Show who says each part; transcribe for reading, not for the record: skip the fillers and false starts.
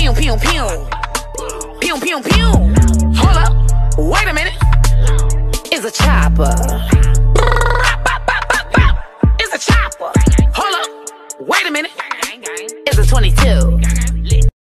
Speaker 1: Pew, pew, pew. Pew, pew, pew. Hold up. Wait a minute. It's a chopper. It's a chopper. Hold up. Wait a minute. It's a 22.